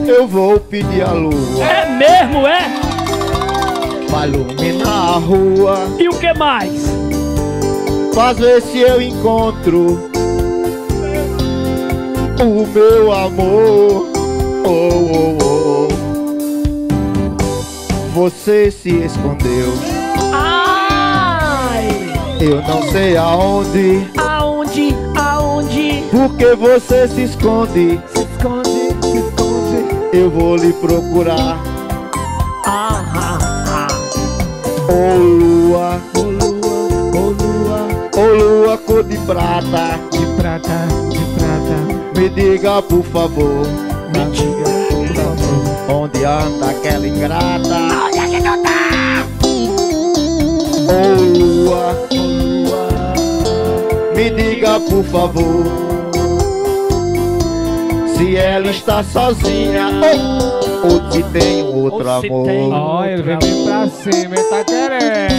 eu vou pedir a lua. É mesmo, é? Pra iluminar a rua. E o que mais? Pra ver se eu encontro o meu amor. Oh, oh, oh. Você se escondeu. Ai! Eu não sei aonde. Aonde? Aonde? Porque você se esconde. Se esconde, se esconde. Eu vou lhe procurar. Ah, ah, ah. Oh lua, Ô lua, ô lua, oh lua cor de prata. de prata, de prata. Me diga por favor, Me diga, por favor. onde anda aquela ingrata? Onde é que tu tá? Oh lua, Ô lua, me diga por favor, se ela está sozinha ou se tem outro ou se amor. tem Ó, ele vem bem pra cima, ele tá querendo.